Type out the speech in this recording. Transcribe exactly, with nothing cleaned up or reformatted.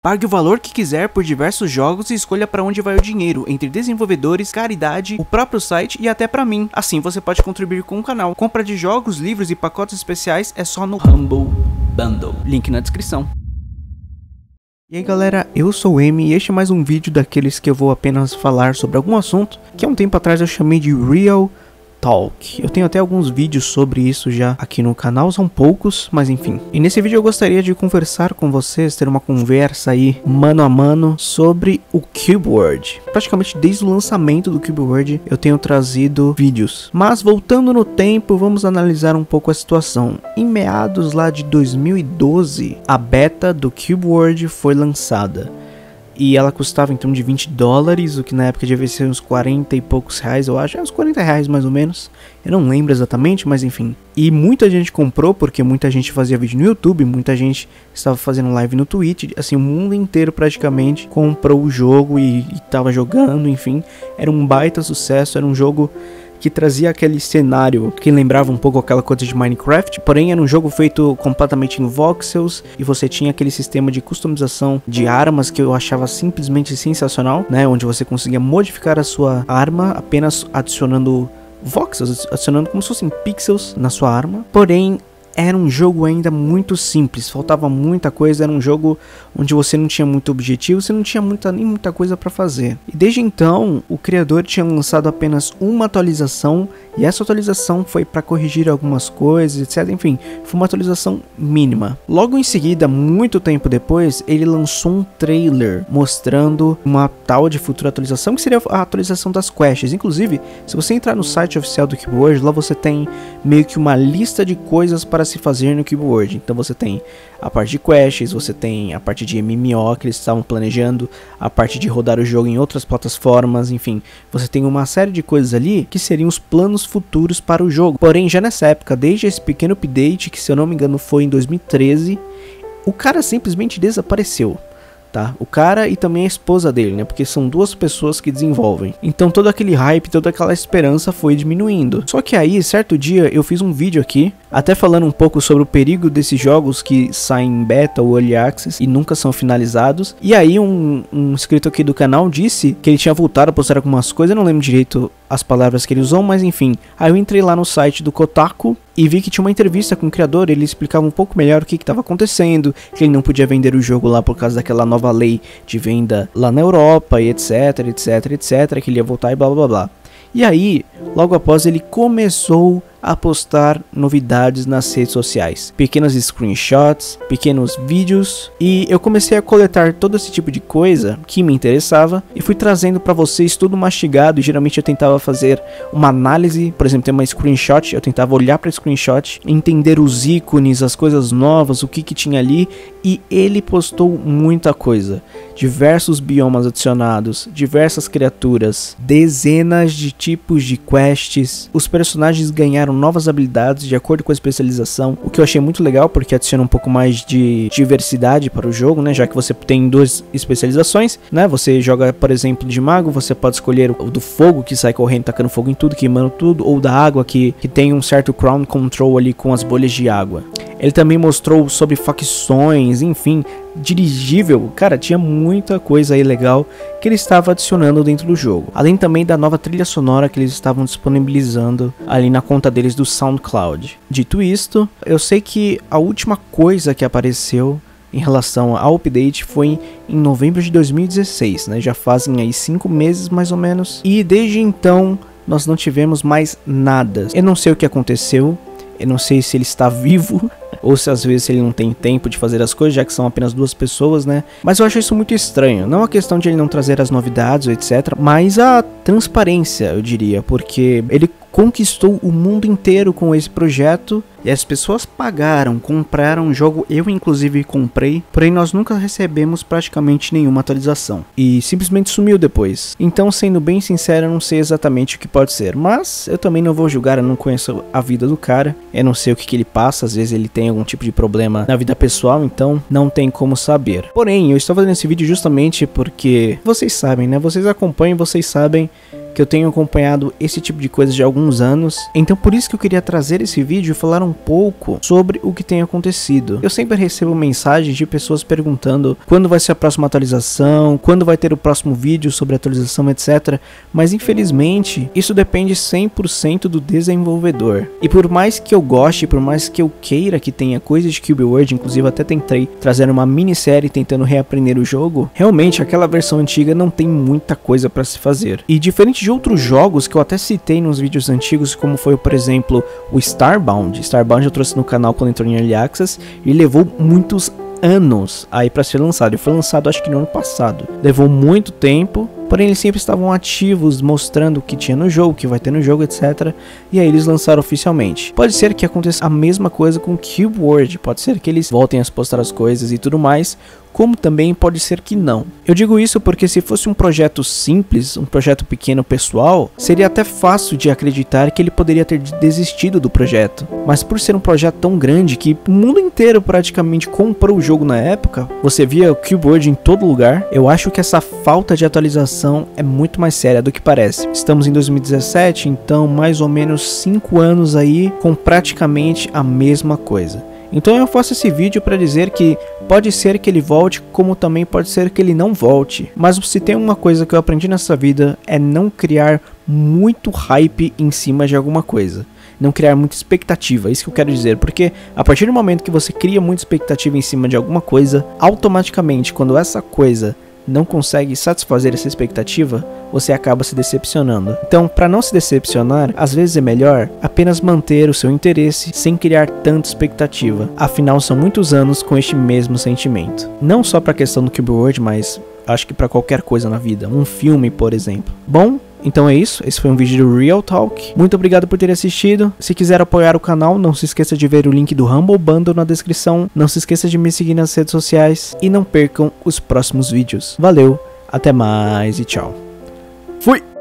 Pague o valor que quiser por diversos jogos e escolha para onde vai o dinheiro, entre desenvolvedores, caridade, o próprio site e até para mim. Assim você pode contribuir com o canal. Compra de jogos, livros e pacotes especiais é só no Humble Bundle. Link na descrição. E aí galera, eu sou o M e este é mais um vídeo daqueles que eu vou apenas falar sobre algum assunto que há um tempo atrás eu chamei de Real Talk. Eu tenho até alguns vídeos sobre isso já aqui no canal, são poucos, mas enfim. E nesse vídeo eu gostaria de conversar com vocês, ter uma conversa aí, mano a mano, sobre o Cube World. Praticamente desde o lançamento do Cube World eu tenho trazido vídeos. Mas voltando no tempo, vamos analisar um pouco a situação. Em meados lá de dois mil e doze, a beta do Cube World foi lançada. E ela custava em torno de vinte dólares, o que na época devia ser uns quarenta e poucos reais, eu acho, é uns quarenta reais mais ou menos. Eu não lembro exatamente, mas enfim. E muita gente comprou, porque muita gente fazia vídeo no YouTube, muita gente estava fazendo live no Twitch, assim, o mundo inteiro praticamente comprou o jogo e estava jogando, enfim. Era um baita sucesso, era um jogo que trazia aquele cenário que lembrava um pouco aquela coisa de Minecraft, porém era um jogo feito completamente em voxels e você tinha aquele sistema de customização de armas que eu achava simplesmente sensacional, né, onde você conseguia modificar a sua arma apenas adicionando voxels, adicionando como se fossem pixels na sua arma, porém era um jogo ainda muito simples, faltava muita coisa, era um jogo onde você não tinha muito objetivo, você não tinha muita, nem muita coisa para fazer. E desde então, o criador tinha lançado apenas uma atualização, e essa atualização foi para corrigir algumas coisas, etcétera. Enfim, foi uma atualização mínima. Logo em seguida, muito tempo depois, ele lançou um trailer mostrando uma tal de futura atualização, que seria a atualização das quests. Inclusive, se você entrar no site oficial do Cube World, lá você tem meio que uma lista de coisas para se fazer no Cube World. Então você tem a parte de quests, você tem a parte de M M O que eles estavam planejando, a parte de rodar o jogo em outras plataformas, enfim, você tem uma série de coisas ali que seriam os planos futuros para o jogo. Porém, já nessa época, desde esse pequeno update, que se eu não me engano foi em dois mil e treze, o cara simplesmente desapareceu. Tá? O cara e também a esposa dele, né? Porque são duas pessoas que desenvolvem. Então todo aquele hype, toda aquela esperança foi diminuindo. Só que aí, certo dia, eu fiz um vídeo aqui, até falando um pouco sobre o perigo desses jogos que saem em beta ou early access e nunca são finalizados. E aí um, um inscrito aqui do canal disse que ele tinha voltado a postar algumas coisas, eu não lembro direito as palavras que ele usou, mas enfim. Aí eu entrei lá no site do Kotaku e vi que tinha uma entrevista com o criador, ele explicava um pouco melhor o que estava acontecendo, que ele não podia vender o jogo lá por causa daquela nova lei de venda lá na Europa e etc, etc, etc, que ele ia voltar e blá blá blá. E aí, logo após, ele começou a postar novidades nas redes sociais, pequenos screenshots, pequenos vídeos, e eu comecei a coletar todo esse tipo de coisa que me interessava e fui trazendo para vocês tudo mastigado. E geralmente eu tentava fazer uma análise, por exemplo, tem uma screenshot, eu tentava olhar para screenshot, entender os ícones, as coisas novas, o que que tinha ali, e ele postou muita coisa, diversos biomas adicionados, diversas criaturas, dezenas de tipos de quests, os personagens ganharam novas habilidades de acordo com a especialização, o que eu achei muito legal porque adiciona um pouco mais de diversidade para o jogo, né, já que você tem duas especializações, né, você joga, por exemplo, de mago, você pode escolher o do fogo, que sai correndo, tacando fogo em tudo, queimando tudo, ou da água, que, que tem um certo crown control ali com as bolhas de água. Ele também mostrou sobre facções, enfim, dirigível, cara, tinha muita coisa aí legal que ele estava adicionando dentro do jogo. Além também da nova trilha sonora que eles estavam disponibilizando ali na conta deles do SoundCloud. Dito isto, eu sei que a última coisa que apareceu em relação ao update foi em novembro de dois mil e dezesseis, né? Já fazem aí cinco meses mais ou menos. E desde então nós não tivemos mais nada. Eu não sei o que aconteceu. Eu não sei se ele está vivo ou se às vezes ele não tem tempo de fazer as coisas, já que são apenas duas pessoas, né? Mas eu acho isso muito estranho. Não a questão de ele não trazer as novidades, etcétera, mas a transparência, eu diria, porque ele conquistou o mundo inteiro com esse projeto e as pessoas pagaram, compraram o jogo, eu inclusive comprei, porém nós nunca recebemos praticamente nenhuma atualização e simplesmente sumiu depois. Então, sendo bem sincero, eu não sei exatamente o que pode ser, mas eu também não vou julgar, eu não conheço a vida do cara, eu não sei o que, que ele passa, às vezes ele tem algum tipo de problema na vida pessoal, então não tem como saber. Porém, eu estou fazendo esse vídeo justamente porque vocês sabem, né? Vocês acompanham, vocês sabem que eu tenho acompanhado esse tipo de coisa de alguns anos. Então por isso que eu queria trazer esse vídeo e falar um pouco sobre o que tem acontecido. Eu sempre recebo mensagens de pessoas perguntando quando vai ser a próxima atualização, quando vai ter o próximo vídeo sobre atualização, etcétera. Mas infelizmente isso depende cem por cento do desenvolvedor. E por mais que eu goste, por mais que eu queira que tenha coisas de Cube World, inclusive até tentei trazer uma minissérie tentando reaprender o jogo, realmente aquela versão antiga não tem muita coisa para se fazer. E diferente de outros jogos que eu até citei nos vídeos antigos, como foi, por exemplo, o Starbound. Starbound eu trouxe no canal quando entrou em Early Access e levou muitos anos aí para ser lançado. Ele foi lançado acho que no ano passado. Levou muito tempo, porém eles sempre estavam ativos, mostrando o que tinha no jogo, o que vai ter no jogo, etcétera. E aí eles lançaram oficialmente. Pode ser que aconteça a mesma coisa com Cube World, pode ser que eles voltem a postar as coisas e tudo mais, como também pode ser que não. Eu digo isso porque se fosse um projeto simples, um projeto pequeno pessoal, seria até fácil de acreditar que ele poderia ter desistido do projeto. Mas por ser um projeto tão grande que o mundo inteiro praticamente comprou o jogo na época, você via o Cube World em todo lugar, eu acho que essa falta de atualização é muito mais séria do que parece. Estamos em dois mil e dezessete, então mais ou menos cinco anos aí com praticamente a mesma coisa. Então eu faço esse vídeo para dizer que pode ser que ele volte, como também pode ser que ele não volte. Mas se tem uma coisa que eu aprendi nessa vida é não criar muito hype em cima de alguma coisa. Não criar muita expectativa, é isso que eu quero dizer. Porque a partir do momento que você cria muita expectativa em cima de alguma coisa, automaticamente quando essa coisa não consegue satisfazer essa expectativa, você acaba se decepcionando. Então, para não se decepcionar, às vezes é melhor apenas manter o seu interesse sem criar tanta expectativa. Afinal, são muitos anos com este mesmo sentimento. Não só para a questão do Cube World, mas acho que para qualquer coisa na vida. Um filme, por exemplo. Bom, então é isso, esse foi um vídeo do Real Talk. Muito obrigado por ter assistido. Se quiser apoiar o canal, não se esqueça de ver o link do Humble Bundle na descrição. Não se esqueça de me seguir nas redes sociais. E não percam os próximos vídeos. Valeu, até mais e tchau. Fui!